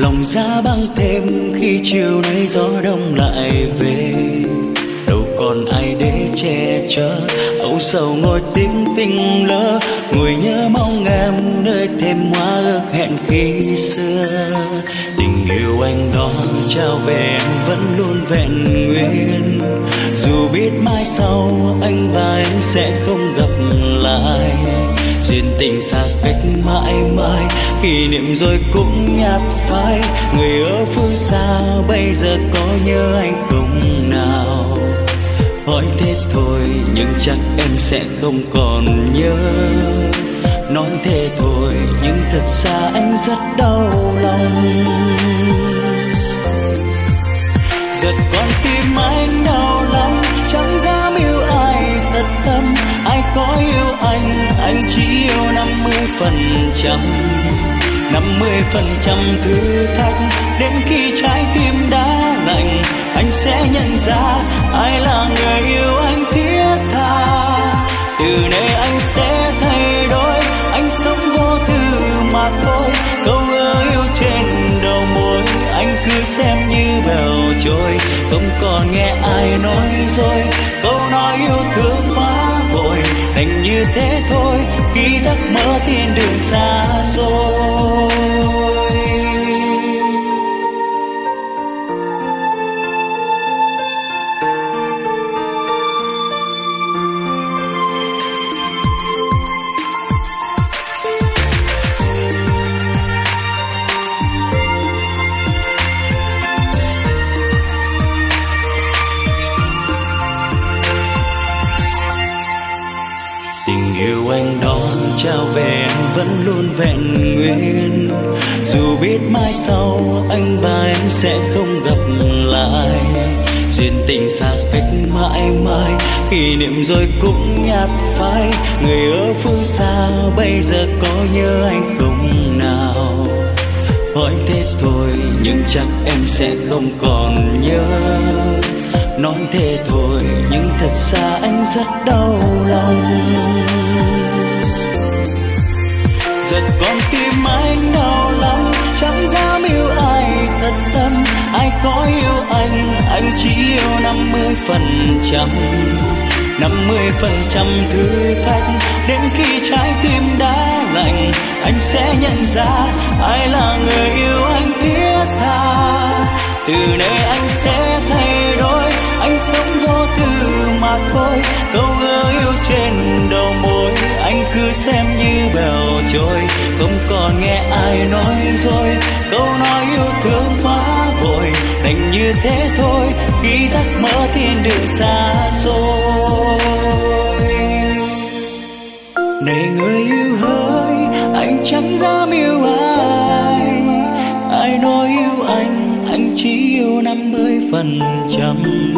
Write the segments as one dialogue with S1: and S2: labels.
S1: lòng giá băng thêm khi chiều nay gió đông lại về. Đâu còn ai để che chở âu sầu ngồi tiếng tình lỡ, ngồi nhớ mong em nơi thêm hoa ước hẹn khi xưa. Tình yêu anh đón trao về em vẫn luôn vẹn nguyên, dù biết mai sau anh và em sẽ không gặp lại. Duyên tình xa cách mãi mãi, kỷ niệm rồi cũng nhạt phai. Người ở phương xa bây giờ có nhớ anh không nào? Hỏi thế thôi nhưng chắc em sẽ không còn nhớ. Nói thế thôi nhưng thật ra anh rất đau lòng. Giật con tim anh đau lắm, chẳng dám yêu ai thật tâm. Ai có yêu anh chỉ yêu 50%. 50% thử thách, đến khi trái tim đã lạnh anh sẽ nhận ra ai là người yêu anh thiết tha. Từ nay anh sẽ thay đổi, anh sống vô tư mà thôi. Câu ơ yêu trên đầu môi anh cứ xem như bèo trôi, không còn nghe ai nói dối. Câu nói yêu thương quá vội, đành như thế thôi khi giấc mơ thiên đường xa xôi. Yêu anh đón trao về em vẫn luôn vẹn nguyên, dù biết mai sau anh và em sẽ không gặp lại. Duyên tình xa cách mãi mãi, kỷ niệm rồi cũng nhạt phai. Người ở phương xa bây giờ có nhớ anh không nào? Hỏi thế thôi nhưng chắc em sẽ không còn nhớ. Nói thế thôi nhưng thật ra anh rất đau lòng. Giật con tim anh đau lắm, chẳng dám yêu ai thật tâm. Ai có yêu anh chỉ yêu 50%. 50% thử thách, đến khi trái tim đã lạnh anh sẽ nhận ra ai là người yêu anh thiết tha. Từ nay anh sẽ thay đổi, anh sống vô tư mà thôi. Câu ơ yêu trên đầu môi anh cứ xem như bèo trôi, không còn nghe ai nói dối. Câu nói yêu thương quá vội, đành như thế thôi khi giấc mơ thiên đường xa xôi. Này người yêu hỡi, anh chẳng dám yêu ai. Ai nói yêu anh chỉ yêu 50%.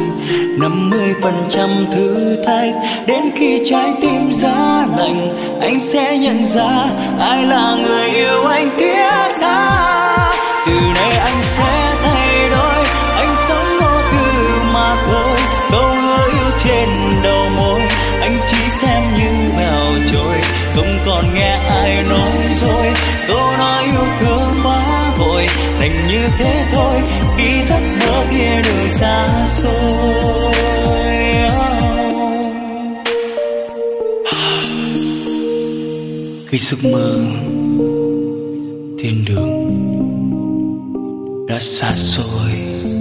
S1: 50% thử thách, đến khi trái tim giá lạnh anh sẽ nhận ra ai là người yêu anh thiết tha. Từ nay anh sẽ thay đổi, anh sống vô tư mà thôi. Câu hứa yêu trên đầu môi anh chỉ xem như bèo trôi, không còn nghe ai nói dối. Câu nói yêu thương quá vội, đành như thế thôi khi giấc mơ kia đường xa xôi. Khi giấc mơ thiên đường đã xa xôi.